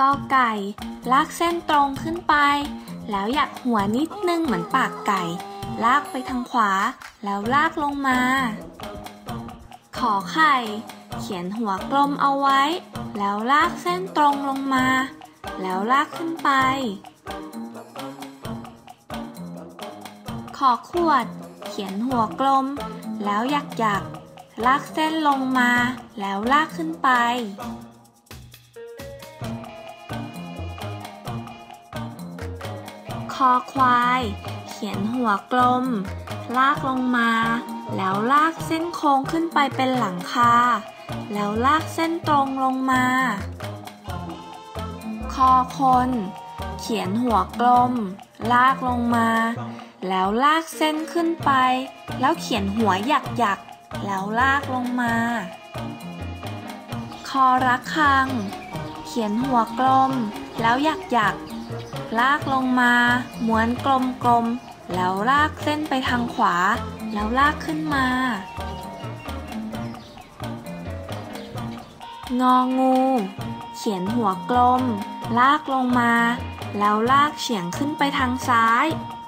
กอไก่ลากเส้นตรงขึ้นไปแล้วหยักหัวนิดนึงเหมือนปากไก่ลากไปทางขวาแล้วลากลงมาขอไข่เขียนหัวกลมเอาไว้แล้วลากเส้นตรงลงมาแล้วลากขึ้นไปขอขวดเขียนหัวกลมแล้วหยักลากเส้นลงมาแล้วลากขึ้นไปคอควายเขียนหัวกลมลากลงมาแล้วลากเส้นโค้งขึ้นไปเป็นหลังคาแล้วลากเส้นตรงลงมาคอคนเขียนหัวกลมลากลงมาแล้วลากเส้นขึ้นไปแล้วเขียนหัวหยักแล้วลากลงมาคอระฆังเขียนหัวกลมแล้วหยักลากลงมาม้วนกลมแล้วลากเส้นไปทางขวาแล้วลากขึ้นมางองูเขียนหัวกลมลากลงมาแล้วลากเฉียงขึ้นไปทางซ้าย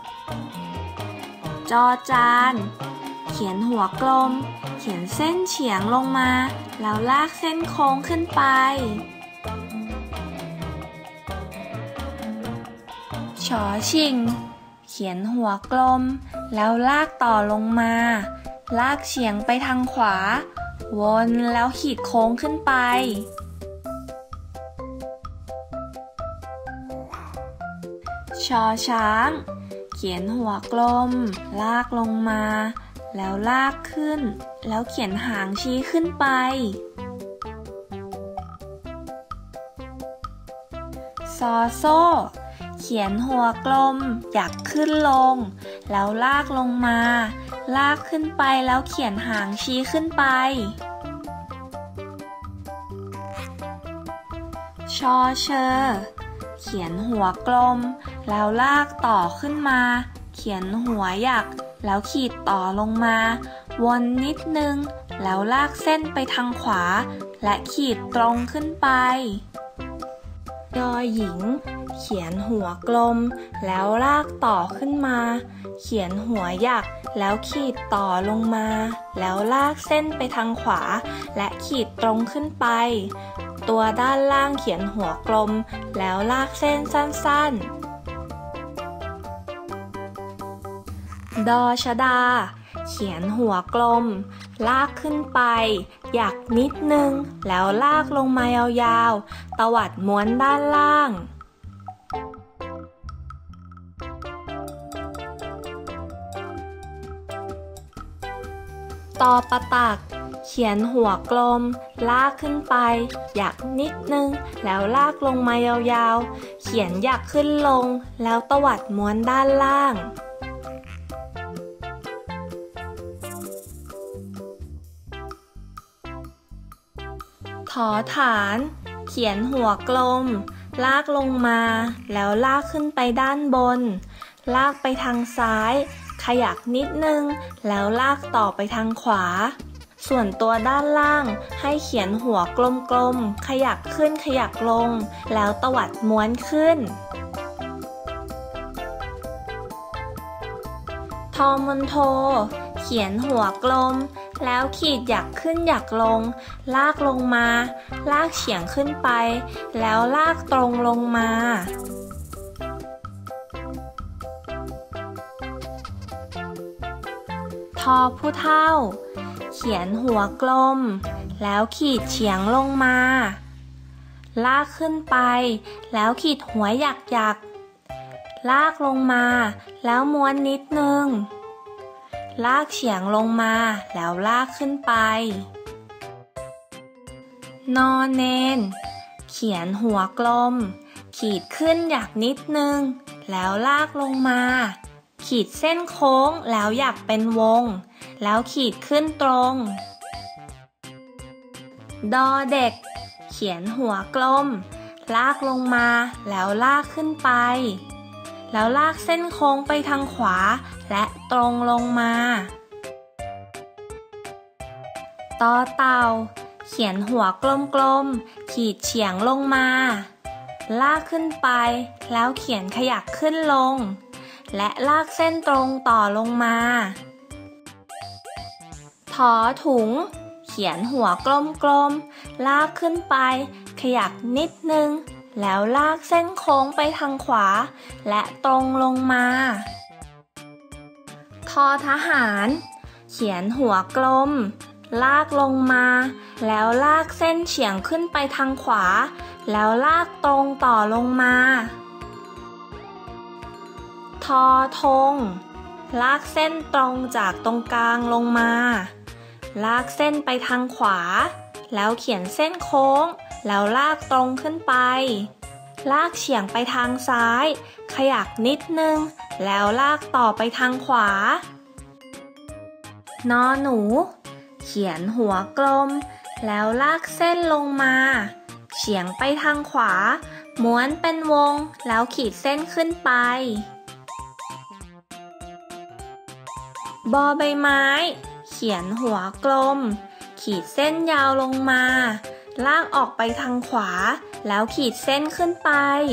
จอจานเขียนหัวกลมเขียนเส้นเฉียงลงมาแล้วลากเส้นโค้งขึ้นไปชอชิงเขียนหัวกลมแล้วลากต่อลงมาลากเฉียงไปทางขวาวนแล้วขีดโค้งขึ้นไปชอช้างเขียนหัวกลมลากลงมาแล้วลากขึ้นแล้วเขียนหางชี้ขึ้นไปซอโซ่เขียนหัวกลมหยักขึ้นลงแล้วลากลงมาลากขึ้นไปแล้วเขียนหางชี้ขึ้นไปชอเชอเขียนหัวกลมแล้วลากต่อขึ้นมาเขียนหัวหยักแล้วขีดต่อลงมาวนนิดนึงแล้วลากเส้นไปทางขวาและขีดตรงขึ้นไปยอหญิงเขียนหัวกลมแล้วลากต่อขึ้นมาเขียนหัวหยักแล้วขีดต่อลงมาแล้วลากเส้นไปทางขวาและขีดตรงขึ้นไปตัวด้านล่างเขียนหัวกลมแล้วลากเส้นสั้นๆดอชดาเขียนหัวกลมลากขึ้นไปหยักนิดนึงแล้วลากลงมายาวๆตวัดม้วนด้านล่างตอปะตักเขียนหัวกลมลากขึ้นไปหยักนิดนึงแล้วลากลงมายาวๆเขียนหยักขึ้นลงแล้วตวัดม้วนด้านล่างถอฐานเขียนหัวกลมลากลงมาแล้วลากขึ้นไปด้านบนลากไปทางซ้ายขยักนิดนึงแล้วลากต่อไปทางขวาส่วนตัวด้านล่างให้เขียนหัวกลมๆขยักขึ้นขยักลงแล้วตวัดม้วนขึ้นทอมนโทเขียนหัวกลมแล้วขีดหยักขึ้นหยักลงลากลงมาลากเฉียงขึ้นไปแล้วลากตรงลงมาทอผู้เฒ่าเขียนหัวกลมแล้วขีดเฉียงลงมาลากขึ้นไปแล้วขีดหัวหยักลากลงมาแล้วม้วนนิดนึงลากเฉียงลงมาแล้วลากขึ้นไปนอเนนเขียนหัวกลมขีดขึ้นหยักนิดนึงแล้วลากลงมาขีดเส้นโค้งแล้วหยักเป็นวงแล้วขีดขึ้นตรงดอเด็กเขียนหัวกลมลากลงมาแล้วลากขึ้นไปแล้วลากเส้นโค้งไปทางขวาและตรงลงมาตอเต่าเขียนหัวกลมๆขีดเฉียงลงมาลากขึ้นไปแล้วเขียนขยักขึ้นลงและลากเส้นตรงต่อลงมาถอถุงเขียนหัวกลมๆลากขึ้นไปขยักนิดนึงแล้วลากเส้นโค้งไปทางขวาและตรงลงมาทอทหารเขียนหัวกลมลากลงมาแล้วลากเส้นเฉียงขึ้นไปทางขวาแล้วลากตรงต่อลงมาทอธงลากเส้นตรงจากตรงกลางลงมาลากเส้นไปทางขวาแล้วเขียนเส้นโค้งแล้วลากตรงขึ้นไปลากเฉียงไปทางซ้ายขยักนิดนึงแล้วลากต่อไปทางขวานอหนูเขียนหัวกลมแล้วลากเส้นลงมาเฉียงไปทางขวาม้วนเป็นวงแล้วขีดเส้นขึ้นไปบอใบไม้เขียนหัวกลมขีดเส้นยาวลงมาลากออกไปทางขวาแล้วขีดเส้นขึ้นไป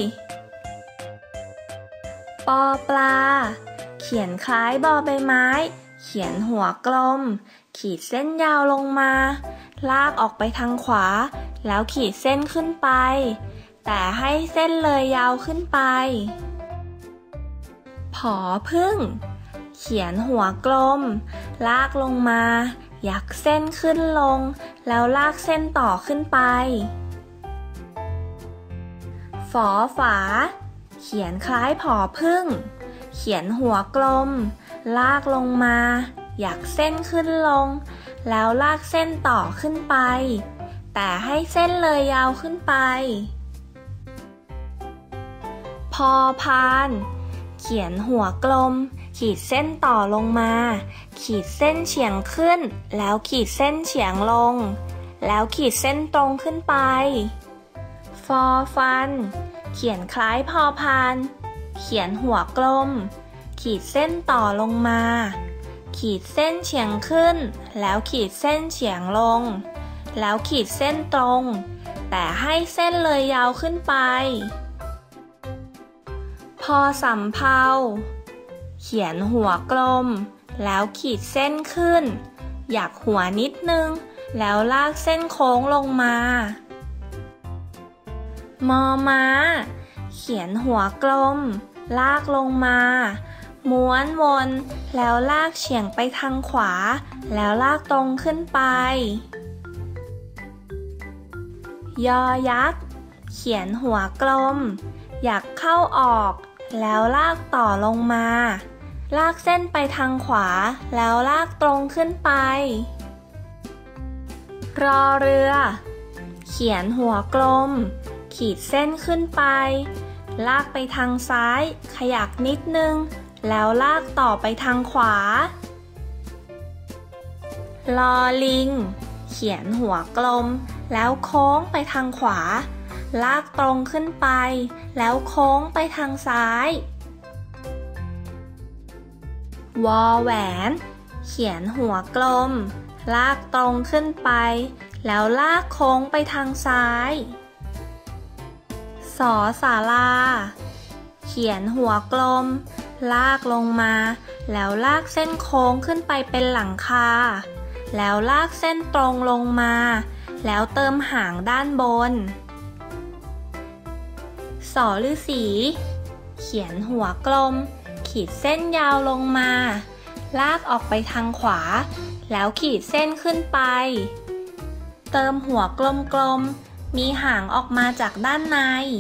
ปอปลาเขียนคล้ายบอใบไม้เขียนหัวกลมขีดเส้นยาวลงมาลากออกไปทางขวาแล้วขีดเส้นขึ้นไปแต่ให้เส้นเลยยาวขึ้นไปผอพึ่งเขียนหัวกลมลากลงมายักเส้นขึ้นลงแล้วลากเส้นต่อขึ้นไปฝอฝาเขียนคล้ายผอพึ่งเขียนหัวกลมลากลงมายักเส้นขึ้นลงแล้วลากเส้นต่อขึ้นไปแต่ให้เส้นเลยยาวขึ้นไปพอพานเขียนหัวกลมขีดเส้นต่อลงมาขีดเส้นเฉียงขึ้นแล้วขีดเส้นเฉียงลงแล้วขีดเส้นตรงขึ้นไปฟอฟันเขียนคล้ายพอพานเขียนหัวกลมขีดเส้นต่อลงมาขีดเส้นเฉียงขึ้นแล้วขีดเส้นเฉียงลงแล้วขีดเส้นตรงแต่ให้เส้นเลยยาวขึ้นไปพอสำเภาเขียนหัวกลมแล้วขีดเส้นขึ้นหยักหัวนิดนึงแล้วลากเส้นโค้งลงมามอม้าเขียนหัวกลมลากลงมาม้วนวนแล้วลากเฉียงไปทางขวาแล้วลากตรงขึ้นไปยอยักษ์เขียนหัวกลมอยากเข้าออกแล้วลากต่อลงมาลากเส้นไปทางขวาแล้วลากตรงขึ้นไปรอเรือเขียนหัวกลมขีดเส้นขึ้นไปลากไปทางซ้ายขยักนิดนึงแล้วลากต่อไปทางขวาลอลิงเขียนหัวกลมแล้วโค้งไปทางขวาลากตรงขึ้นไปแล้วโค้งไปทางซ้ายวอแหวนเขียนหัวกลมลากตรงขึ้นไปแล้วลากโค้งไปทางซ้ายสอศาลาเขียนหัวกลมลากลงมาแล้วลากเส้นโค้งขึ้นไปเป็นหลังคาแล้วลากเส้นตรงลงมาแล้วเติมหางด้านบนสอฤาษีเขียนหัวกลมขีดเส้นยาวลงมาลากออกไปทางขวาแล้วขีดเส้นขึ้นไปเติมหัวกลมๆมีหางออกมาจากด้านใน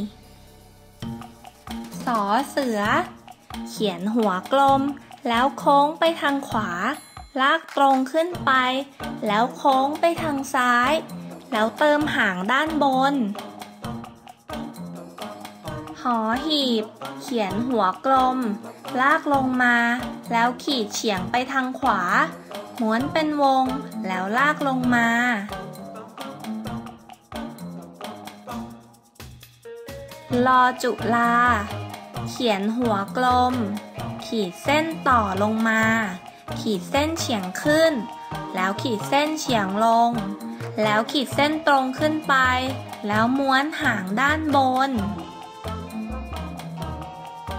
สอเสือเขียนหัวกลมแล้วโค้งไปทางขวาลากตรงขึ้นไปแล้วโค้งไปทางซ้ายแล้วเติมหางด้านบนหอหีบเขียนหัวกลมลากลงมาแล้วขีดเฉียงไปทางขวาม้วนเป็นวงแล้วลากลงมาลอจุฬาเขียนหัวกลมขีดเส้นต่อลงมาขีดเส้นเฉียงขึ้นแล้วขีดเส้นเฉียงลงแล้วขีดเส้นตรงขึ้นไปแล้วม้วนหางด้านบน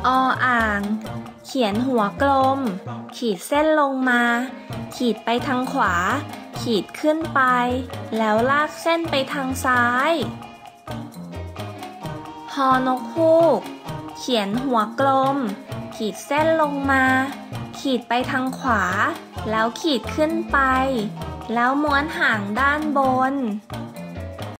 ออ่าง เขียนหัวกลม ขีดเส้นลงมา ขีดไปทางขวา ขีดขึ้นไป แล้วลากเส้นไปทางซ้ายฮอนกฮูก เขียนหัวกลม ขีดเส้นลงมา ขีดไปทางขวา แล้วขีดขึ้นไป แล้วม้วนหางด้านบน